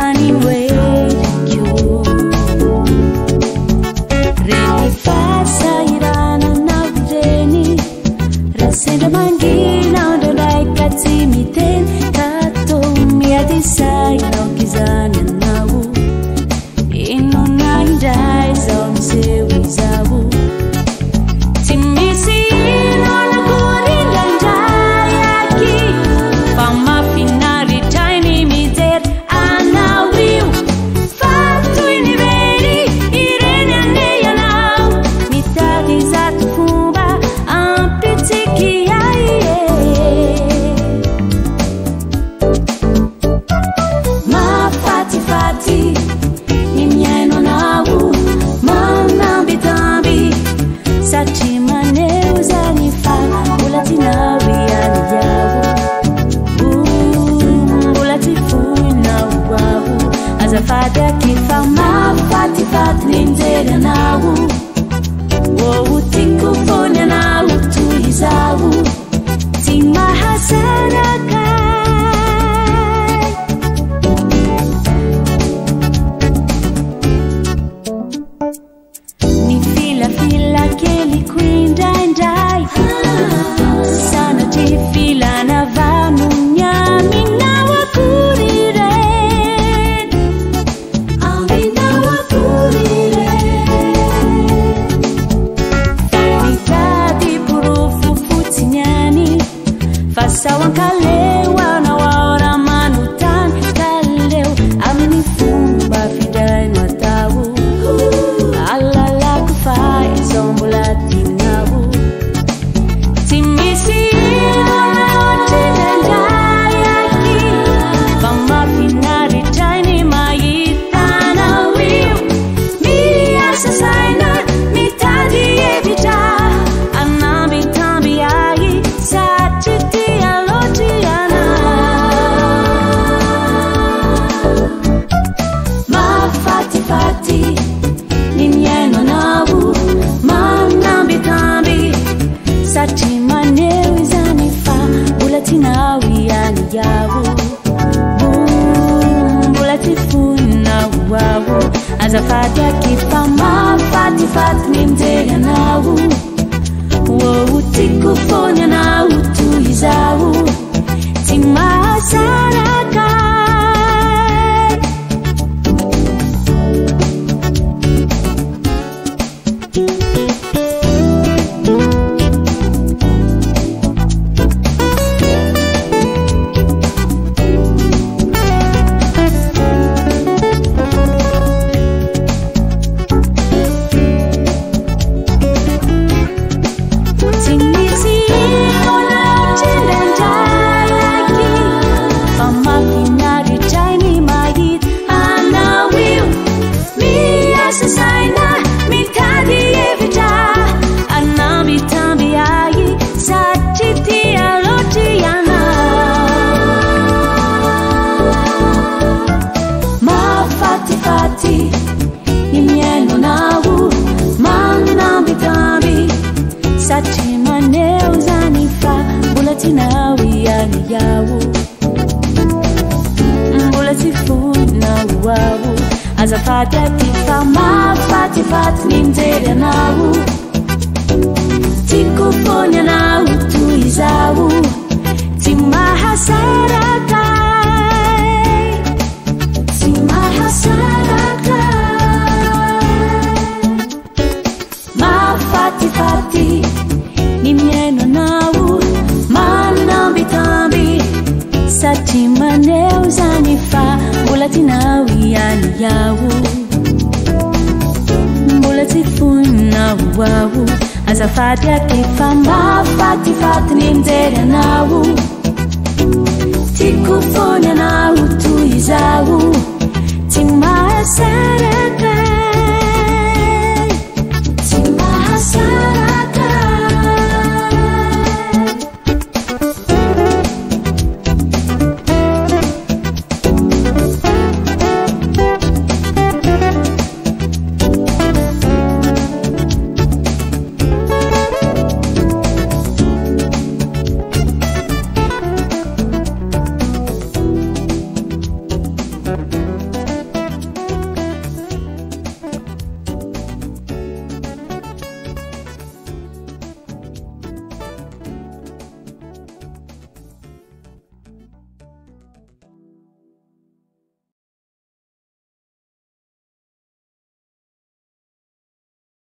zany oeiko reny fasahirananao reny raha sendra manginao ndraindraika tsy miteny kato miady sainao kizany anao inona indray zao miseho izao tsy misy ino nakory indraindray aky fa mafinaritrainy mijery anao io fa toy ny very ireny aneanao mitady zato fomba ampitsiky aie mafatifaty ny miaino anao manambitamby satria maneho zany fa mbola tinao ihany iaho mbola tsy foinao aho azafady aky fa mafatifaty ny mijery anao tiako fony anao toy izao tsy mahasaraka ny filafila keliko indraindray sanatry filana vano miaminao akory ren aminao akory ren mitady porofo fotsiny any fa saoankaleo anao aora manotany kaleo amin'ny fomba fidraino atao alalako fa izao mbola tinao tsy misy ino naotry ndraindray aky fa mafinaritrainy mahitanao io miasa saina mitady hevitra anambitamby ahy satria tia loatry anao mafatifaty ny miaino anao manambitamby satria maneho izany fa mbola tinao ihany iaho mbola tsy foinao aho azafady aky fa mafatifaty ny mijery anao tiako fony anao toy izao tsy mahasaraka ny miaino anao manambitamby satria maneho zany fa mbola tinao ihany iaho mbola tsy foinao aho azafady aky fa mafatifaty ny mijery anao tiako fony anao toy izao tsy mahasaraka tsy mahasaraka mafatifaty ny miaino anao manambitamby satria maneho zany fa mbola tinao ihany iaho mbola tsy foinao aho azafady aky fa mafatifaty ny mijery anao tiako fony anao toy izao